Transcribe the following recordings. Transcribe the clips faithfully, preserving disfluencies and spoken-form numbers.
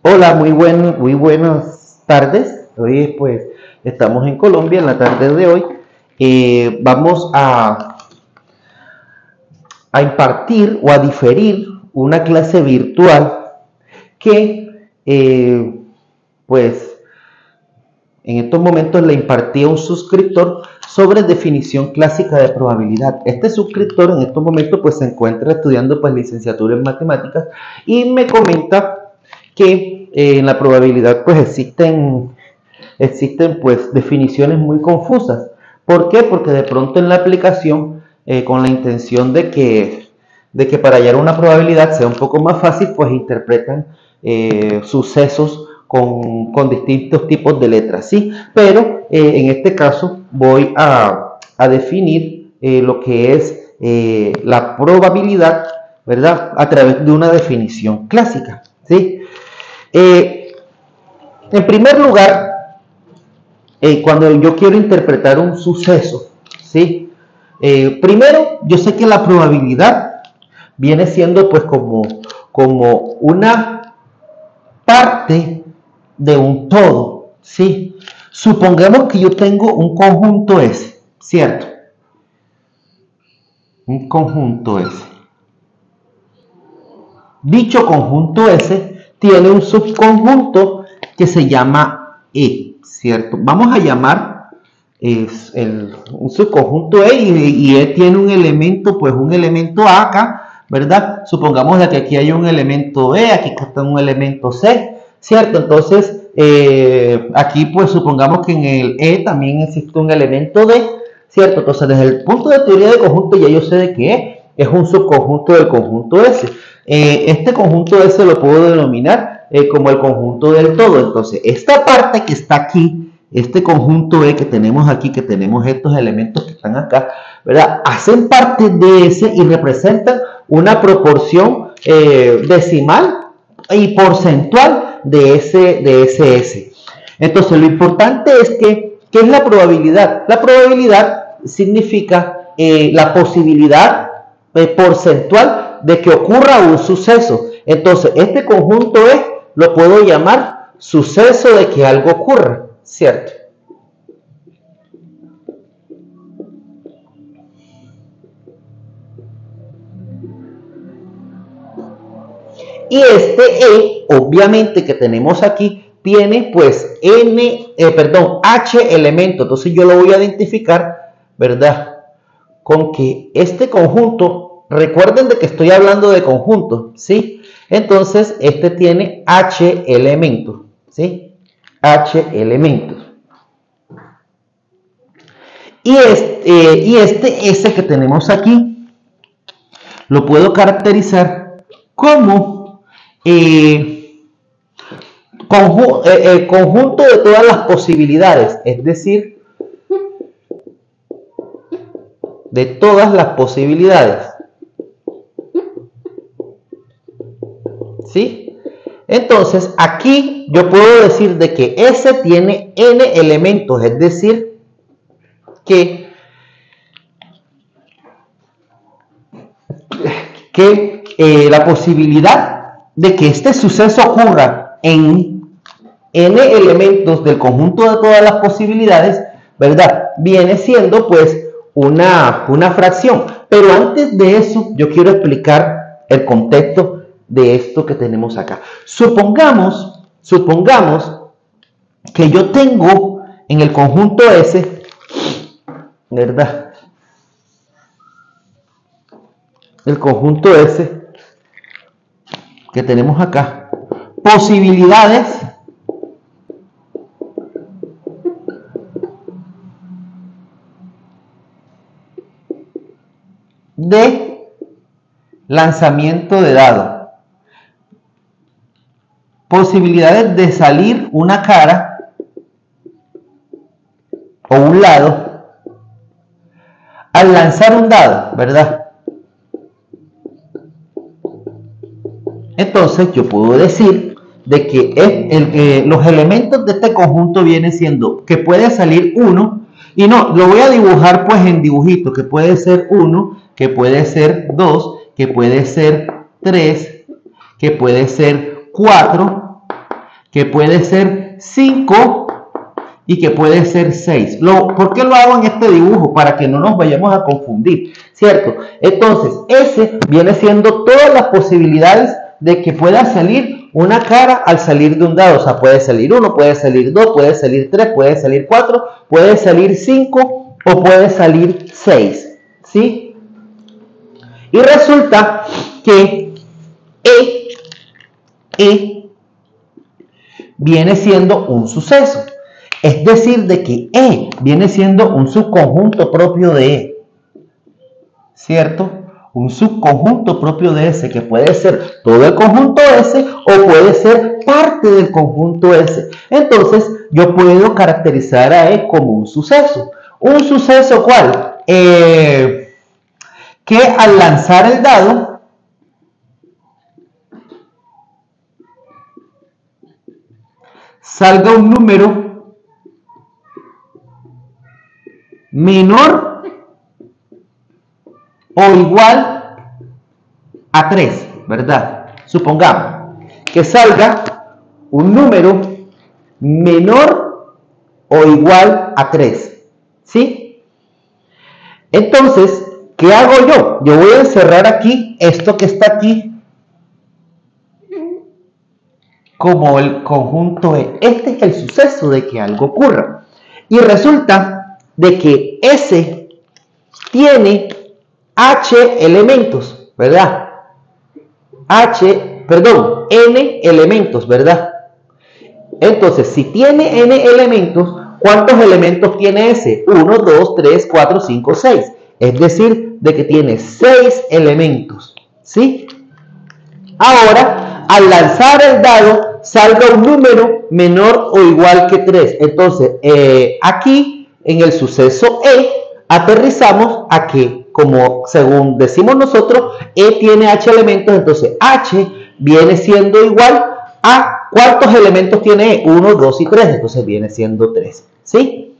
Hola, muy buen, muy buenas tardes. Hoy pues estamos en Colombia en la tarde de hoy. Eh, vamos a, a impartir o a diferir una clase virtual que eh, pues en estos momentos le impartía un suscriptor sobre definición clásica de probabilidad. Este suscriptor en estos momentos pues se encuentra estudiando pues licenciatura en matemáticas y me comenta que eh, en la probabilidad pues existen, existen pues definiciones muy confusas. ¿Por qué? Porque de pronto en la aplicación eh, con la intención de que, de que para hallar una probabilidad sea un poco más fácil, pues interpretan eh, sucesos con, con distintos tipos de letras, ¿sí? Pero eh, en este caso voy a, a definir eh, lo que es eh, la probabilidad, ¿verdad? A través de una definición clásica, ¿sí? Eh, en primer lugar, eh, cuando yo quiero interpretar un suceso, ¿sí? Eh, primero, yo sé que la probabilidad viene siendo pues como, como una parte de un todo, ¿sí? Supongamos que yo tengo un conjunto S, ¿cierto? Un conjunto S. Dicho conjunto S tiene un subconjunto que se llama E, ¿cierto? Vamos a llamar es el, un subconjunto E y, y E tiene un elemento, pues un elemento A acá, ¿verdad? Supongamos que aquí hay un elemento E, aquí está un elemento C, ¿cierto? Entonces, eh, aquí pues supongamos que en el E también existe un elemento D, ¿cierto? Entonces, desde el punto de teoría de conjunto ya yo sé de que E es un subconjunto del conjunto S. Eh, este conjunto S lo puedo denominar eh, como el conjunto del todo. Entonces, esta parte que está aquí, este conjunto E que tenemos aquí, que tenemos estos elementos que están acá, ¿verdad? Hacen parte de ese y representan una proporción eh, decimal y porcentual de ese, de ese S. Entonces, lo importante es que, ¿qué es la probabilidad? La probabilidad significa eh, la posibilidad eh, porcentual de que ocurra un suceso. Entonces, este conjunto E lo puedo llamar suceso de que algo ocurra, ¿cierto? Y este E, obviamente que tenemos aquí, tiene pues N, eh, perdón, H elementos. Entonces yo lo voy a identificar, ¿verdad? Con que este conjunto, recuerden de que estoy hablando de conjuntos, ¿sí? Entonces este tiene H elementos, ¿sí? H elementos. Y este, eh, y este S que tenemos aquí, lo puedo caracterizar como eh, conju eh, eh, conjunto de todas las posibilidades, es decir, de todas las posibilidades, ¿sí? Entonces, aquí yo puedo decir de que S tiene N elementos, es decir, que, que eh, la posibilidad de que este suceso ocurra en N elementos del conjunto de todas las posibilidades, ¿verdad? Viene siendo pues una, una fracción. Pero antes de eso, yo quiero explicar el contexto de esto que tenemos acá. Supongamos, supongamos que yo tengo en el conjunto S, ¿verdad? El conjunto S que tenemos acá, posibilidades de lanzamiento de dado, posibilidades de salir una cara o un lado al lanzar un dado, ¿verdad? Entonces yo puedo decir de que el, el, eh, los elementos de este conjunto vienen siendo que puede salir uno, y no, lo voy a dibujar pues en dibujito, que puede ser uno, que puede ser dos, que puede ser tres, que puede ser cuatro que puede ser cinco y que puede ser seis. Lo, ¿Por qué lo hago en este dibujo? Para que no nos vayamos a confundir, ¿cierto? Entonces, S viene siendo todas las posibilidades de que pueda salir una cara al salir de un dado. O sea, puede salir uno, puede salir dos, puede salir tres, puede salir cuatro, puede salir cinco o puede salir seis, ¿sí? Y resulta que E, E viene siendo un suceso. Es decir, de que E viene siendo un subconjunto propio de E, ¿cierto? Un subconjunto propio de S, que puede ser todo el conjunto S o puede ser parte del conjunto S. Entonces, yo puedo caracterizar a E como un suceso. ¿Un suceso cuál? Eh, que al lanzar el dado, salga un número menor o igual a tres, ¿verdad? Supongamos que salga un número menor o igual a tres, ¿sí? Entonces, ¿qué hago yo? Yo voy a encerrar aquí esto que está aquí como el conjunto E. Este es el suceso de que algo ocurra. Y resulta de que S tiene H elementos, ¿verdad? H, perdón, N elementos, ¿verdad? Entonces, si tiene N elementos, ¿cuántos elementos tiene S? uno, dos, tres, cuatro, cinco, seis. Es decir, de que tiene seis elementos, ¿sí? Ahora, al lanzar el dado, salga un número menor o igual que tres. Entonces, eh, aquí, en el suceso E, aterrizamos a que, como según decimos nosotros, E tiene H elementos, entonces H viene siendo igual a ¿cuántos elementos tiene E? uno, dos y tres, entonces viene siendo tres, ¿sí?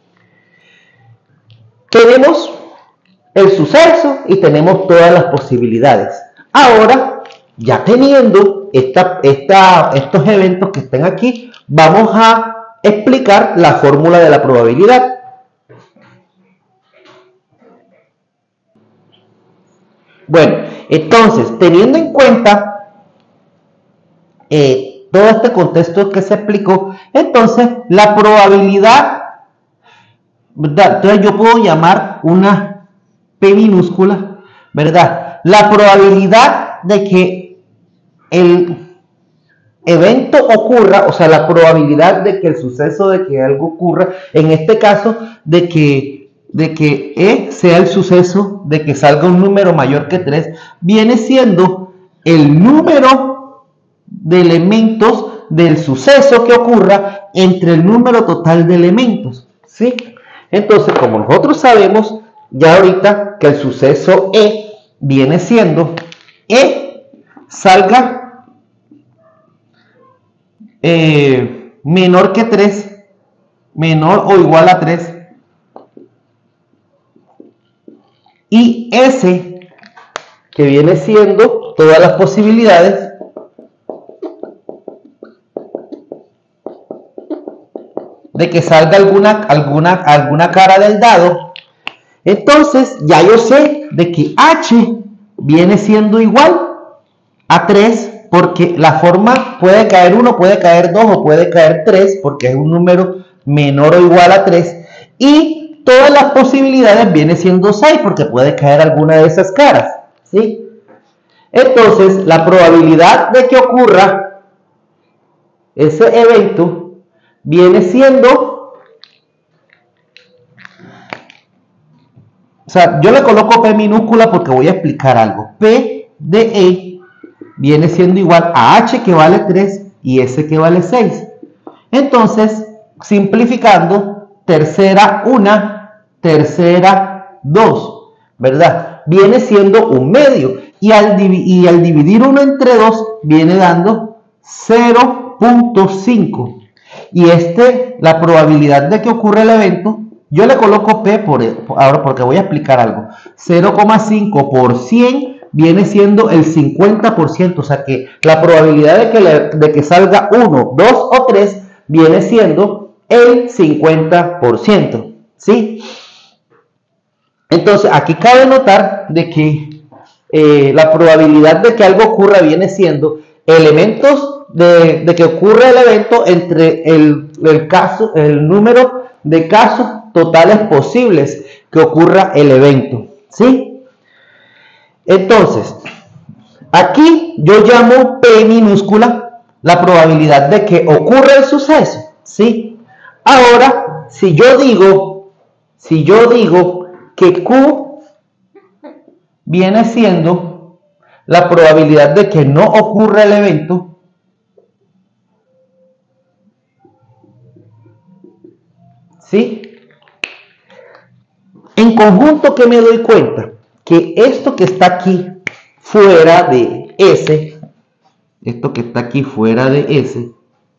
Tenemos el suceso y tenemos todas las posibilidades. Ahora, ya teniendo esta, esta, estos eventos que estén aquí, vamos a explicar la fórmula de la probabilidad. Bueno, entonces, teniendo en cuenta eh, todo este contexto que se explicó, entonces la probabilidad, ¿verdad? Entonces yo puedo llamar una P minúscula, ¿verdad? La probabilidad de que el evento ocurra, o sea, la probabilidad de que el suceso de que algo ocurra, en este caso, de que, de que E sea el suceso de que salga un número mayor que tres, viene siendo el número de elementos del suceso que ocurra entre el número total de elementos, ¿sí? Entonces, como nosotros sabemos ya ahorita que el suceso E viene siendo E salga eh, menor que tres, menor o igual a tres, y S que viene siendo todas las posibilidades de que salga alguna, alguna, alguna cara del dado. Entonces, ya yo sé de que H viene siendo igual a tres, porque la forma puede caer uno, puede caer dos o puede caer tres, porque es un número menor o igual a tres. Y todas las posibilidades viene siendo seis, porque puede caer alguna de esas caras, ¿sí? Entonces, la probabilidad de que ocurra ese evento viene siendo... O sea, yo le coloco P minúscula porque voy a explicar algo. P de E viene siendo igual a H que vale tres y S que vale seis. Entonces, simplificando, tercera una, tercera dos, ¿verdad? Viene siendo un medio. Y al, y al dividir uno entre dos, viene dando cero punto cinco. Y este, la probabilidad de que ocurra el evento, yo le coloco P por ahora porque voy a explicar algo. cero coma cinco por cien viene siendo el cincuenta por ciento, o sea que la probabilidad de que, le, de que salga uno, dos o tres viene siendo el cincuenta por ciento, ¿sí? Entonces aquí cabe notar de que eh, la probabilidad de que algo ocurra viene siendo elementos de, de que ocurra el evento entre el, el caso, el número de casos totales posibles que ocurra el evento, ¿sí? Entonces, aquí yo llamo P minúscula la probabilidad de que ocurra el suceso, ¿sí? Ahora, si yo digo, si yo digo que Q viene siendo la probabilidad de que no ocurra el evento, ¿sí? En conjunto, que me doy cuenta que esto que está aquí fuera de S, esto que está aquí fuera de S,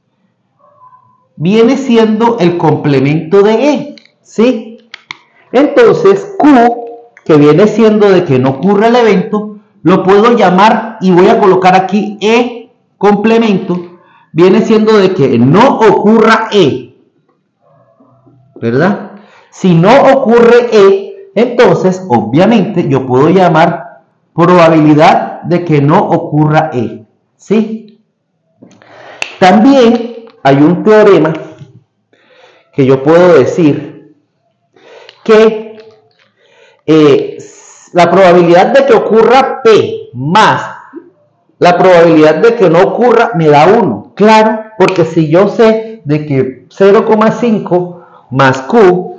viene siendo el complemento de E, ¿sí? Entonces, Q, que viene siendo de que no ocurre el evento, lo puedo llamar, y voy a colocar aquí E complemento, viene siendo de que no ocurra E, ¿verdad? Si no ocurre E, entonces, obviamente, yo puedo llamar probabilidad de que no ocurra E, ¿sí? También hay un teorema que yo puedo decir que eh, la probabilidad de que ocurra P más la probabilidad de que no ocurra me da uno. Claro, porque si yo sé de que cero coma cinco más Q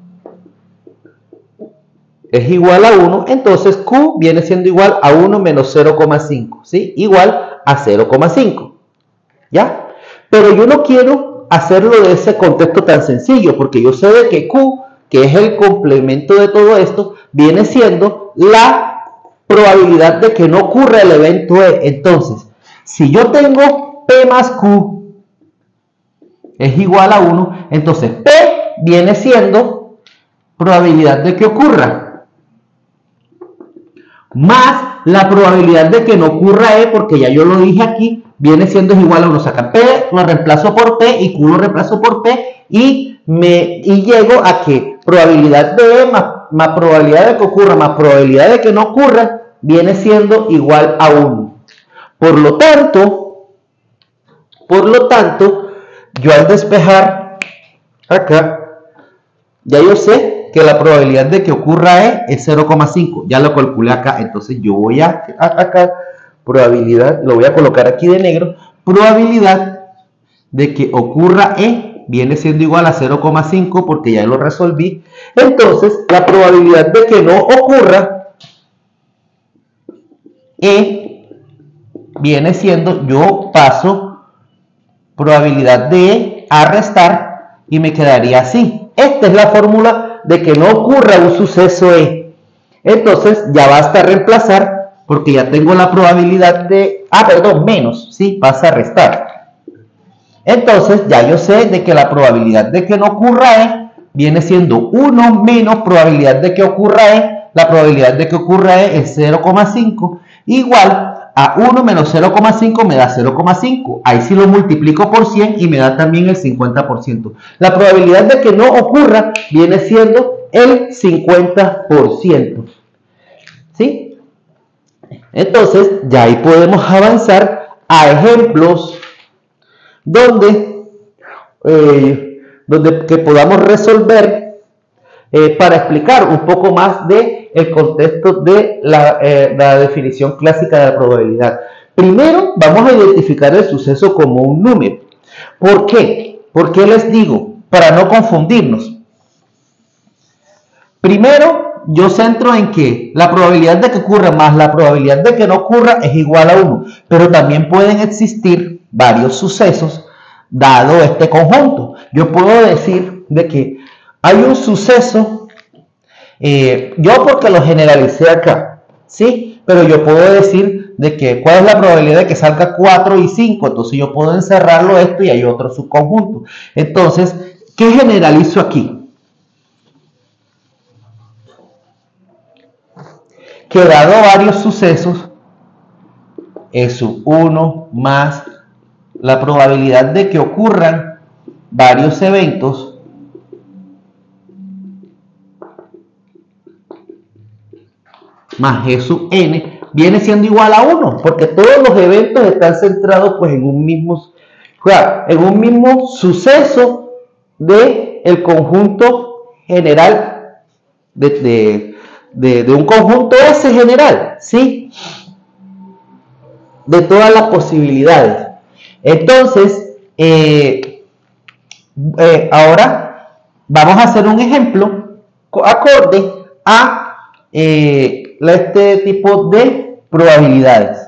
es igual a uno, entonces Q viene siendo igual a uno menos cero coma cinco, ¿sí? Igual a cero coma cinco, ¿ya? Pero yo no quiero hacerlo de ese contexto tan sencillo, porque yo sé de que Q, que es el complemento de todo esto, viene siendo la probabilidad de que no ocurra el evento E. Entonces, si yo tengo P más Q es igual a uno, entonces P viene siendo probabilidad de que ocurra más la probabilidad de que no ocurra E, porque ya yo lo dije aquí, viene siendo igual a uno. O sea, P lo reemplazo por P y Q lo reemplazo por P y, me, y llego a que probabilidad de E más, más probabilidad de que ocurra más probabilidad de que no ocurra viene siendo igual a uno. Por lo tanto, por lo tanto, yo al despejar acá, ya yo sé que la probabilidad de que ocurra E es cero coma cinco. Ya lo calculé acá. Entonces yo voy a, a acá, probabilidad, lo voy a colocar aquí de negro, probabilidad de que ocurra E viene siendo igual a cero coma cinco porque ya lo resolví. Entonces la probabilidad de que no ocurra E viene siendo, yo paso probabilidad de E a restar y me quedaría así. Esta es la fórmula de que no ocurra un suceso E. Entonces ya basta reemplazar porque ya tengo la probabilidad de, ah, perdón, menos, sí, pasa a restar. Entonces ya yo sé de que la probabilidad de que no ocurra E viene siendo uno menos probabilidad de que ocurra E. La probabilidad de que ocurra E es cero coma cinco, igual a uno menos cero coma cinco me da cero coma cinco. Ahí sí lo multiplico por cien y me da también el cincuenta por ciento. La probabilidad de que no ocurra viene siendo el cincuenta por ciento. ¿Sí? Entonces, ya ahí podemos avanzar a ejemplos donde, eh, donde que podamos resolver eh, para explicar un poco más de el contexto de la, eh, la definición clásica de la probabilidad. Primero, vamos a identificar el suceso como un número. ¿Por qué? ¿Por qué les digo? Para no confundirnos. Primero, yo centro en que la probabilidad de que ocurra más la probabilidad de que no ocurra es igual a uno, pero también pueden existir varios sucesos dado este conjunto. Yo puedo decir de que hay un suceso, eh, yo porque lo generalicé acá, ¿sí? Pero yo puedo decir de que cuál es la probabilidad de que salga cuatro y cinco, entonces yo puedo encerrarlo esto y hay otro subconjunto. Entonces, ¿qué generalizo aquí? que dado varios sucesos, E sub uno más la probabilidad de que ocurran varios eventos más E sub n viene siendo igual a uno, porque todos los eventos están centrados pues en un mismo, o sea, en un mismo suceso de el conjunto general de, de, de, de un conjunto S general, ¿sí? De todas las posibilidades. Entonces, eh, eh, ahora vamos a hacer un ejemplo acorde a eh, este tipo de probabilidades.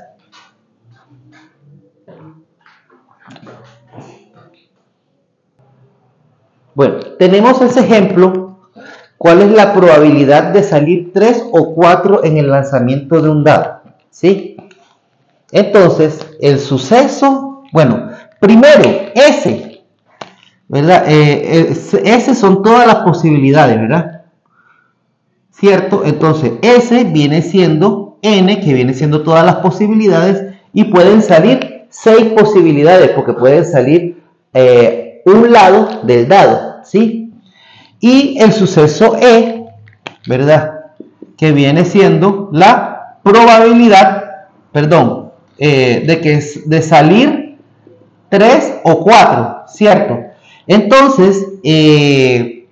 Bueno, tenemos ese ejemplo. ¿Cuál es la probabilidad de salir tres o cuatro en el lanzamiento de un dado? ¿Sí? Entonces, el suceso, bueno, primero, S, ¿verdad? Eh, S son todas las posibilidades, ¿verdad? ¿Cierto? Entonces, S viene siendo N, que viene siendo todas las posibilidades, y pueden salir seis posibilidades, porque pueden salir eh, un lado del dado, ¿sí? Y el suceso E, ¿verdad? Que viene siendo la probabilidad, perdón, Eh, de que de salir tres o cuatro, ¿cierto? Entonces, eh,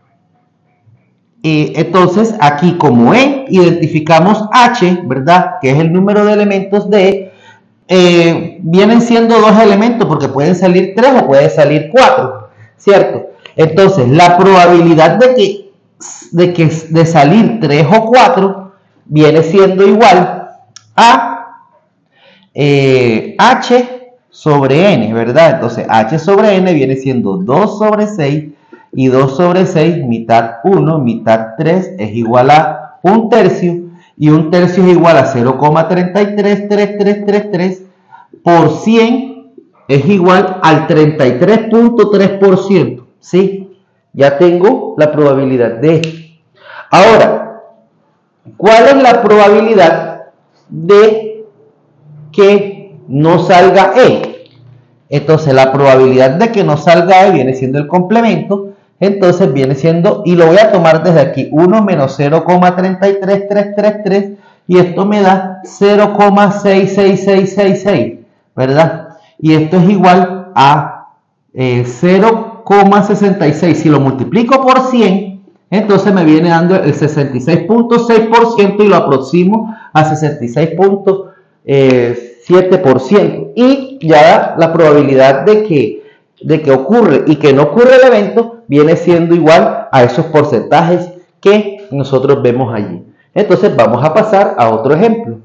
eh, entonces aquí como E identificamos H, ¿verdad? Que es el número de elementos de E, eh, vienen siendo dos elementos porque pueden salir tres o pueden salir cuatro, ¿cierto? Entonces, la probabilidad de que de, que, de salir tres o cuatro viene siendo igual a Eh, H sobre N, ¿verdad? Entonces H sobre N viene siendo dos sobre seis, y dos sobre seis, mitad uno, mitad tres, es igual a un tercio, y un tercio es igual a cero coma treinta y tres tres tres tres tres por cien, es igual al treinta y tres punto tres por ciento, ¿sí? Ya tengo la probabilidad de. Ahora, ¿cuál es la probabilidad de que no salga E? Entonces la probabilidad de que no salga E viene siendo el complemento, entonces viene siendo, y lo voy a tomar desde aquí, uno menos cero coma treinta y tres tres tres tres, y esto me da cero coma seis seis seis seis seis, ¿verdad? Y esto es igual a eh, cero coma sesenta y seis. Si lo multiplico por cien, entonces me viene dando el sesenta y seis punto seis por ciento, y lo aproximo a sesenta y seis punto siete por ciento, y ya la probabilidad de que, de que ocurre y que no ocurre el evento viene siendo igual a esos porcentajes que nosotros vemos allí. Entonces vamos a pasar a otro ejemplo.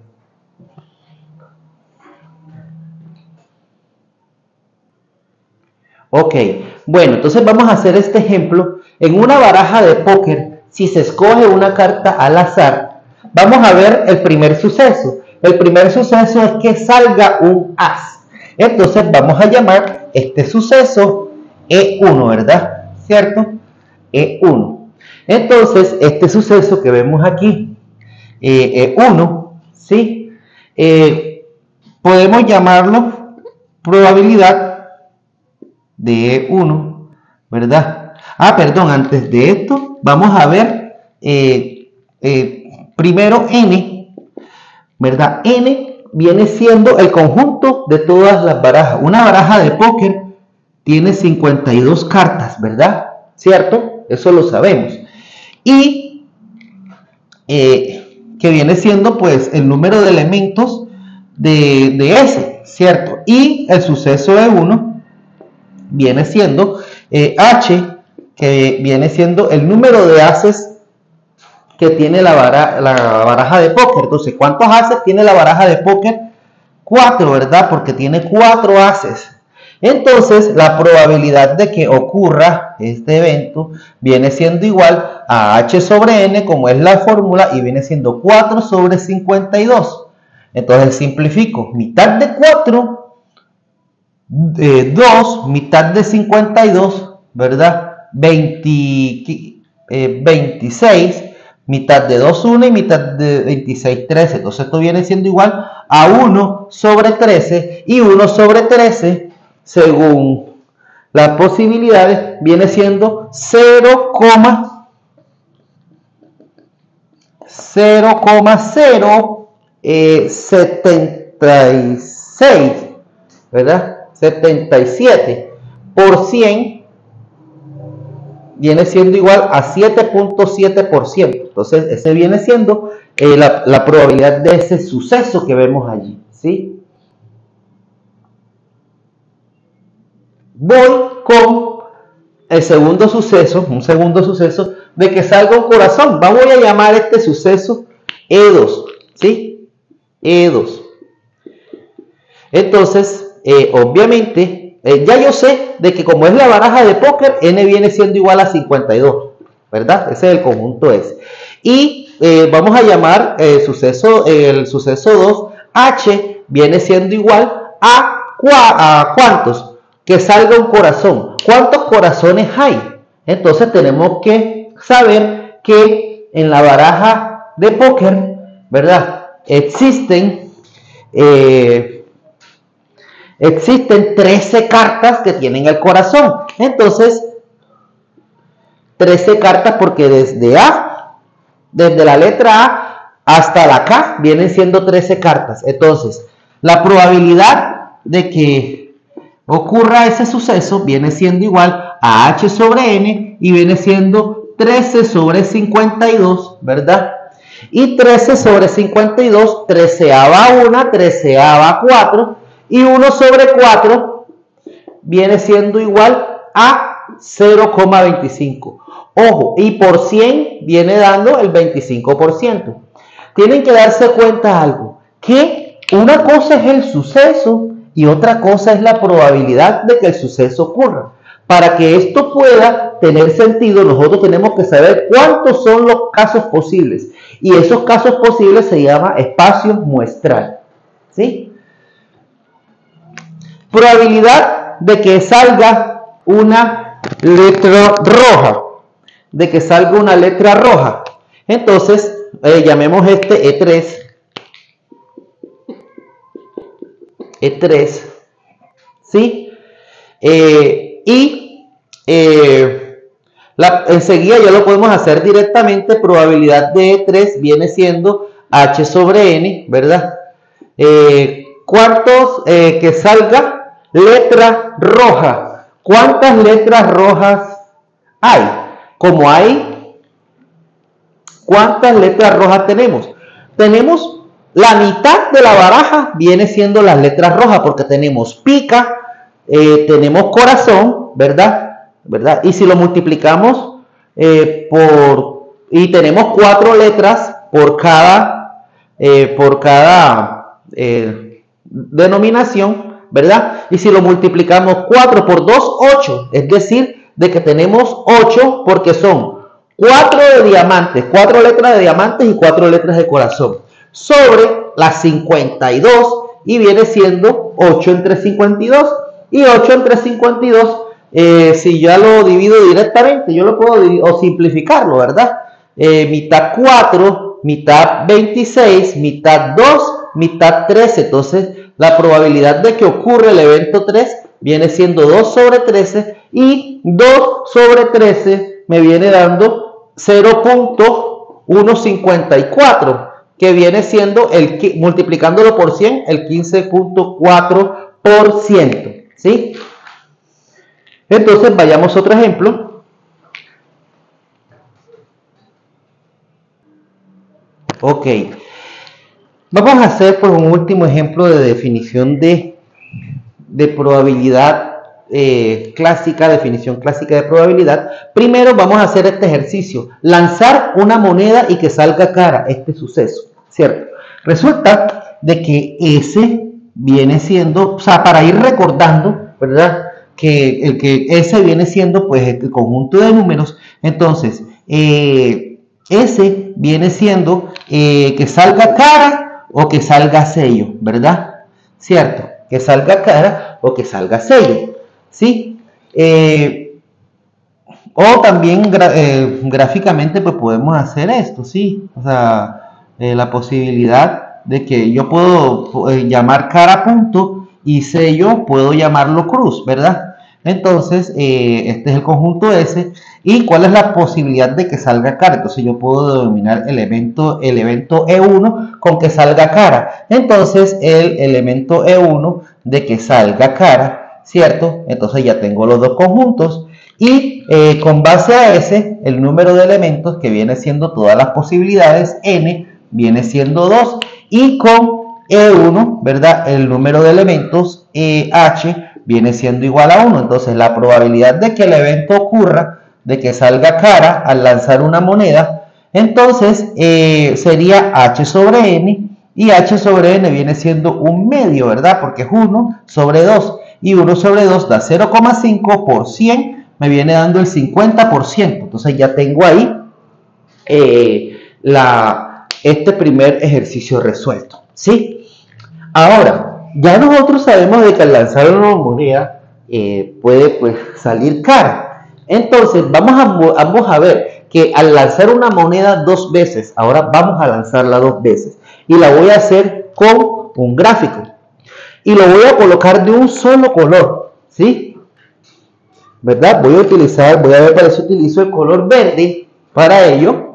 Ok, bueno, entonces vamos a hacer este ejemplo en una baraja de póker. Si se escoge una carta al azar, vamos a ver el primer suceso. El primer suceso es que salga un as. Entonces vamos a llamar este suceso E uno, ¿verdad? ¿Cierto? E uno. Entonces, este suceso que vemos aquí, eh, E uno, ¿sí? Eh, podemos llamarlo probabilidad de E uno, ¿verdad? Ah, perdón, antes de esto, vamos a ver eh, eh, primero N, ¿verdad? N viene siendo el conjunto de todas las barajas. Una baraja de póker tiene cincuenta y dos cartas, ¿verdad? ¿Cierto? Eso lo sabemos. Y eh, que viene siendo pues el número de elementos de, de S, ¿cierto? Y el suceso E uno viene siendo eh, H, que viene siendo el número de ases que tiene la, bara, la baraja de póker. Entonces, ¿cuántos ases tiene la baraja de póker? cuatro, ¿verdad? Porque tiene cuatro ases. Entonces, la probabilidad de que ocurra este evento viene siendo igual a H sobre N, como es la fórmula, y viene siendo cuatro sobre cincuenta y dos. Entonces, simplifico. Mitad de cuatro, eh, dos, mitad de cincuenta y dos, ¿verdad? veinte, eh, veintiséis. mitad de dos, uno y mitad de veintiséis, trece. Entonces esto viene siendo igual a uno sobre trece, y uno sobre trece, según las posibilidades, viene siendo cero coma cero setenta y seis, ¿verdad? setenta y siete por cien viene siendo igual a siete punto siete por ciento. Entonces ese viene siendo eh, la, la probabilidad de ese suceso que vemos allí, ¿sí? Voy con el segundo suceso, un segundo suceso de que salga un corazón. Vamos a llamar este suceso E dos, ¿sí? E dos. Entonces, eh, obviamente, eh, ya yo sé de que como es la baraja de póker, N viene siendo igual a cincuenta y dos, ¿verdad? Ese es el conjunto S. Y eh, vamos a llamar eh, suceso, eh, el suceso dos, H viene siendo igual a, a ¿cuántos? Que salga un corazón. ¿Cuántos corazones hay? Entonces tenemos que saber que en la baraja de póker, ¿verdad? Existen... Eh, Existen trece cartas que tienen el corazón. Entonces, trece cartas porque desde A, desde la letra A hasta la K, vienen siendo trece cartas. Entonces, la probabilidad de que ocurra ese suceso viene siendo igual a H sobre N y viene siendo trece sobre cincuenta y dos, ¿verdad? Y trece sobre cincuenta y dos, treceava una, treceava cuatro. Y uno sobre cuatro viene siendo igual a cero coma veinticinco. Ojo, y por cien viene dando el veinticinco por ciento. Tienen que darse cuenta de algo, que una cosa es el suceso y otra cosa es la probabilidad de que el suceso ocurra. Para que esto pueda tener sentido, nosotros tenemos que saber cuántos son los casos posibles. Y esos casos posibles se llama espacio muestral, ¿sí? Probabilidad de que salga una letra roja, de que salga una letra roja. Entonces, eh, llamemos este E tres, E tres, ¿sí? Eh, y eh, la, enseguida ya lo podemos hacer directamente. Probabilidad de E tres viene siendo H sobre N, ¿verdad? Eh, ¿Cuántos eh, que salga letra roja? ¿Cuántas letras rojas hay? Como hay, ¿cuántas letras rojas tenemos? Tenemos la mitad de la baraja viene siendo las letras rojas, porque tenemos pica, eh, tenemos corazón, ¿verdad? ¿verdad? Y si lo multiplicamos eh, por, y tenemos cuatro letras por cada, eh, por cada eh, denominación, ¿verdad? Y si lo multiplicamos cuatro por dos, ocho. Es decir, de que tenemos ocho porque son cuatro de diamantes, cuatro letras de diamantes y cuatro letras de corazón. Sobre las cincuenta y dos, y viene siendo ocho entre cincuenta y dos. Y ocho entre cincuenta y dos, eh, si ya lo divido directamente, yo lo puedo o simplificarlo, ¿verdad? Eh, mitad cuatro, mitad veintiséis, mitad dos, mitad trece. Entonces, la probabilidad de que ocurra el evento tres viene siendo dos sobre trece, y dos sobre trece me viene dando cero punto ciento cincuenta y cuatro, que viene siendo, el multiplicándolo por cien, el quince punto cuatro por ciento, ¿sí? Entonces, vayamos a otro ejemplo. Ok. Vamos a hacer por un último ejemplo de definición de, de probabilidad eh, clásica, definición clásica de probabilidad. Primero vamos a hacer este ejercicio, lanzar una moneda y que salga cara, este suceso, ¿cierto? Resulta de que ese viene siendo, o sea, para ir recordando, ¿verdad? Que el que ese viene siendo pues el conjunto de números. Entonces, eh, ese viene siendo eh, que salga cara o que salga sello, ¿verdad? ¿Cierto? Que salga cara o que salga sello, ¿sí? Eh, O también eh, gráficamente pues podemos hacer esto, ¿sí? O sea, eh, la posibilidad de que yo puedo eh, llamar cara punto y sello puedo llamarlo cruz, ¿verdad? Entonces, eh, este es el conjunto S. ¿Y cuál es la posibilidad de que salga cara? Entonces yo puedo denominar el evento, el evento E uno con que salga cara. Entonces el elemento E uno de que salga cara, ¿cierto? Entonces ya tengo los dos conjuntos. Y eh, con base a ese, el número de elementos que viene siendo todas las posibilidades, n, viene siendo dos. Y con E uno, ¿verdad? El número de elementos, eh, h, viene siendo igual a uno. Entonces la probabilidad de que el evento ocurra, de que salga cara al lanzar una moneda, entonces eh, sería h sobre n. Y h sobre n viene siendo un medio, ¿verdad? Porque es uno sobre dos. Y uno sobre dos da cero coma cinco por cien. Me viene dando el cincuenta por ciento. Entonces ya tengo ahí eh, la, este primer ejercicio resuelto, ¿sí? Ahora, ya nosotros sabemos de que al lanzar una moneda eh, puede pues, salir cara. Entonces vamos a, vamos a ver que al lanzar una moneda dos veces, ahora vamos a lanzarla dos veces. Y la voy a hacer con un gráfico. Y lo voy a colocar de un solo color, ¿sí? ¿Verdad? Voy a utilizar, voy a ver para eso utilizo el color verde para ello.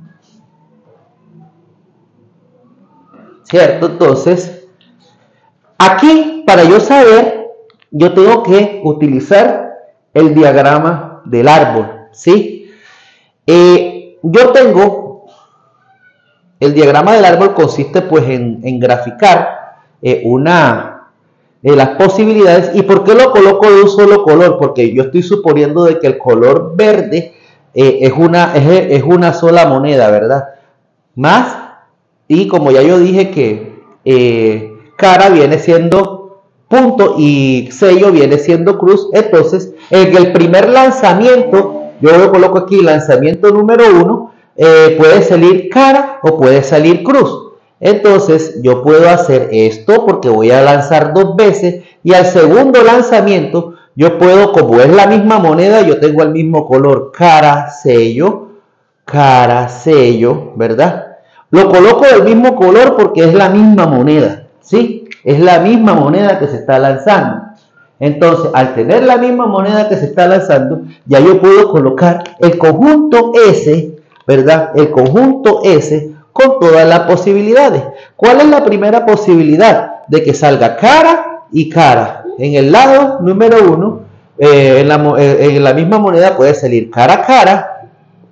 ¿Cierto? Entonces, aquí, para yo saber, yo tengo que utilizar el diagrama del árbol, ¿sí? Eh, yo tengo, el diagrama del árbol consiste pues en, en graficar eh, una... Eh, las posibilidades. ¿Y por qué lo coloco de un solo color? Porque yo estoy suponiendo de que el color verde eh, es, una, es, es una sola moneda, ¿verdad? Más, y como ya yo dije que eh, cara viene siendo punto y sello viene siendo cruz, entonces en el primer lanzamiento, yo lo coloco aquí, lanzamiento número uno, eh, puede salir cara o puede salir cruz. Entonces yo puedo hacer esto porque voy a lanzar dos veces y al segundo lanzamiento yo puedo, como es la misma moneda, yo tengo el mismo color, cara, sello, cara, sello, ¿verdad? Lo coloco del mismo color porque es la misma moneda, ¿sí? Es la misma moneda que se está lanzando. Entonces, al tener la misma moneda que se está lanzando, ya yo puedo colocar el conjunto S, ¿verdad? El conjunto S con todas las posibilidades. ¿Cuál es la primera posibilidad? De que salga cara y cara. En el lado número uno, eh, en, la, eh, en la misma moneda puede salir cara a cara,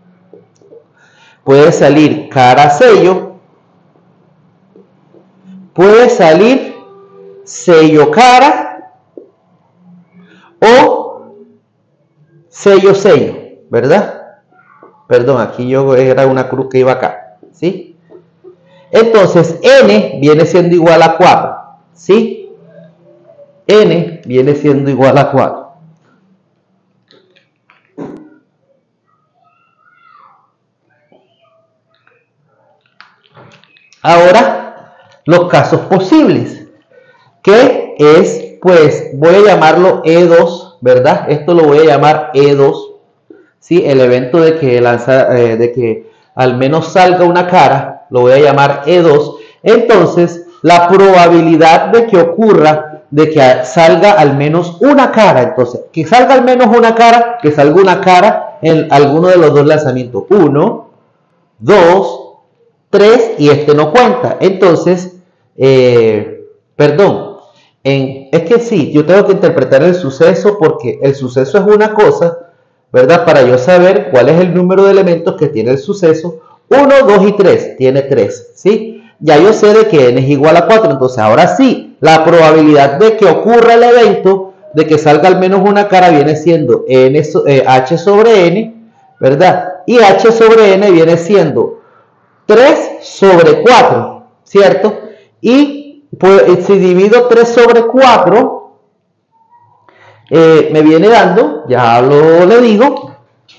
puede salir cara sello, puede salir sello cara o sello sello, ¿verdad? Perdón, aquí yo era una cruz que iba acá, ¿sí? Entonces, n viene siendo igual a cuatro, ¿sí? N viene siendo igual a cuatro. Ahora, los casos posibles, que es, pues, voy a llamarlo E dos, ¿verdad? Esto lo voy a llamar E dos, ¿sí? El evento de que, lanza, eh, de que al menos salga una cara, lo voy a llamar E dos. Entonces, la probabilidad de que ocurra, de que salga al menos una cara, entonces, que salga al menos una cara, que salga una cara en alguno de los dos lanzamientos. Uno, dos, tres, y este no cuenta. Entonces, eh, perdón, en, es que sí, yo tengo que interpretar el suceso porque el suceso es una cosa, ¿verdad? Para yo saber cuál es el número de elementos que tiene el suceso. uno, dos y tres, tiene tres, ¿sí? Ya yo sé de que n es igual a cuatro, entonces ahora sí, la probabilidad de que ocurra el evento, de que salga al menos una cara, viene siendo n, eh, h sobre n, ¿verdad? Y h sobre n viene siendo tres sobre cuatro, ¿cierto? Y pues, si divido tres sobre cuatro, eh, me viene dando, ya lo le digo,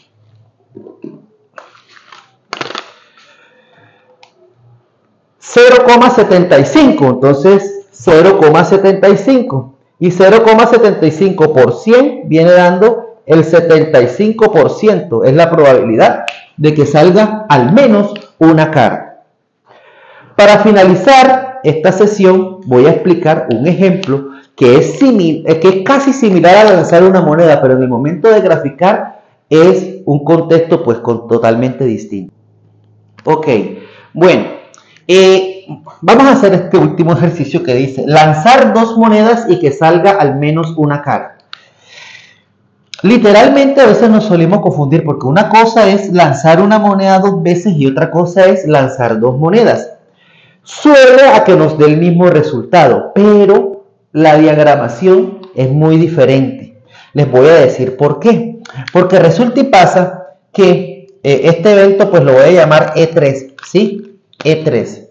cero coma setenta y cinco, entonces cero coma setenta y cinco y cero coma setenta y cinco por cien viene dando el setenta y cinco por ciento es la probabilidad de que salga al menos una cara. Para finalizar esta sesión voy a explicar un ejemplo que es, simil, que es casi similar a lanzar una moneda, pero en el momento de graficar es un contexto pues con, totalmente distinto. Ok, bueno, eh, vamos a hacer este último ejercicio que dice lanzar dos monedas y que salga al menos una cara. Literalmente a veces nos solemos confundir porque una cosa es lanzar una moneda dos veces y otra cosa es lanzar dos monedas. Suele a que nos dé el mismo resultado, pero la diagramación es muy diferente. Les voy a decir por qué. Porque resulta y pasa que eh, este evento pues lo voy a llamar E tres, ¿sí? E tres.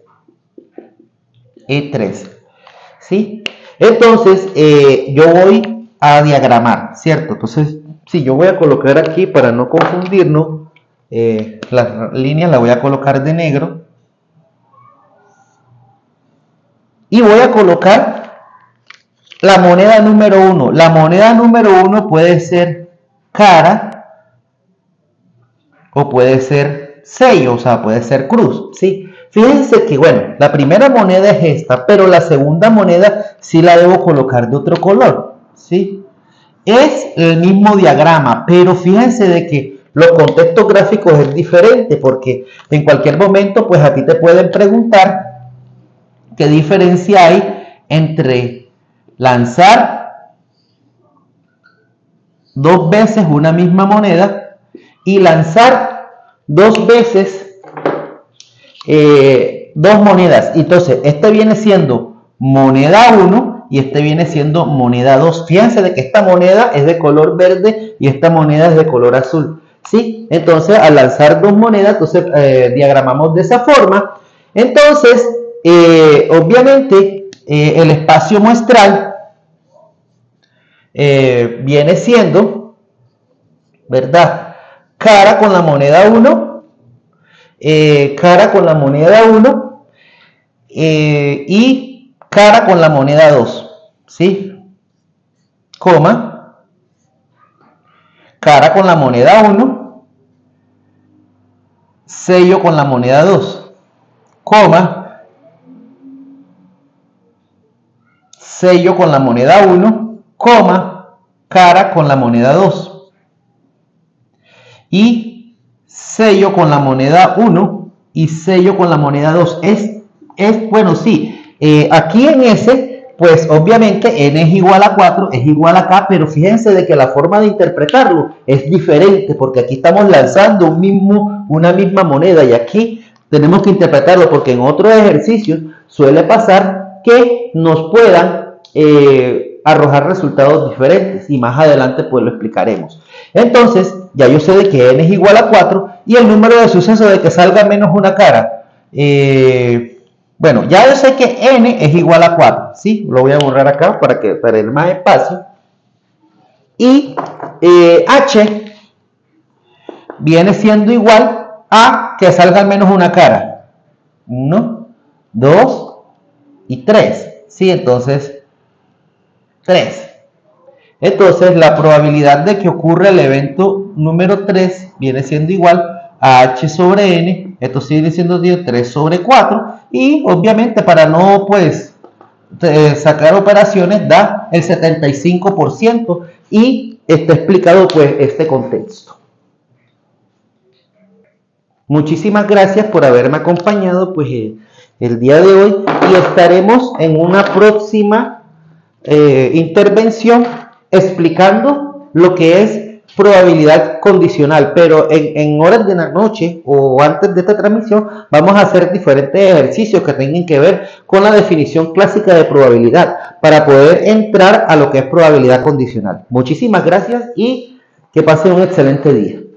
E tres, ¿sí? Entonces eh, yo voy a diagramar, ¿cierto? Entonces, sí, yo voy a colocar aquí para no confundirnos, eh, las líneas las voy a colocar de negro. Y voy a colocar la moneda número uno. La moneda número uno puede ser cara o puede ser sello, o sea, puede ser cruz, ¿sí? Fíjense que, bueno, la primera moneda es esta, pero la segunda moneda sí la debo colocar de otro color, ¿sí? Es el mismo diagrama, pero fíjense de que los contextos gráficos es diferente, porque en cualquier momento, pues a ti te pueden preguntar qué diferencia hay entre lanzar dos veces una misma moneda y lanzar dos veces eh, dos monedas. Entonces, este viene siendo moneda uno y este viene siendo moneda dos. Fíjense de que esta moneda es de color verde y esta moneda es de color azul, ¿sí? Entonces, al lanzar dos monedas, entonces eh, diagramamos de esa forma. Entonces, eh, obviamente, eh, el espacio muestral eh, viene siendo, ¿verdad? Cara con la moneda uno, eh, cara con la moneda uno eh, y cara con la moneda dos, ¿sí? Coma, cara con la moneda uno, sello con la moneda dos, coma, sello con la moneda uno, coma, cara con la moneda dos y sello con la moneda uno y sello con la moneda dos. Es, es bueno, sí, eh, aquí en ese, pues obviamente n es igual a cuatro, es igual a k, pero fíjense de que la forma de interpretarlo es diferente, porque aquí estamos lanzando un mismo, una misma moneda y aquí tenemos que interpretarlo, porque en otros ejercicios suele pasar que nos puedan eh, arrojar resultados diferentes y más adelante pues lo explicaremos. Entonces, ya yo sé de que n es igual a cuatro y el número de sucesos de que salga menos una cara. Eh, bueno, ya yo sé que n es igual a cuatro, ¿sí? Lo voy a borrar acá para que para el más espacio. Y eh, h viene siendo igual a que salga al menos una cara. uno, dos y tres, ¿sí? Entonces, tres. Entonces, la probabilidad de que ocurra el evento número tres viene siendo igual a h sobre n. Esto sigue siendo tres sobre cuatro. Y obviamente, para no pues sacar operaciones, da el setenta y cinco por ciento. Y está explicado pues este contexto. Muchísimas gracias por haberme acompañado pues el, el día de hoy. Y estaremos en una próxima eh, intervención explicando lo que es probabilidad condicional, pero en, en horas de la noche o antes de esta transmisión vamos a hacer diferentes ejercicios que tengan que ver con la definición clásica de probabilidad para poder entrar a lo que es probabilidad condicional. Muchísimas gracias y que pasen un excelente día.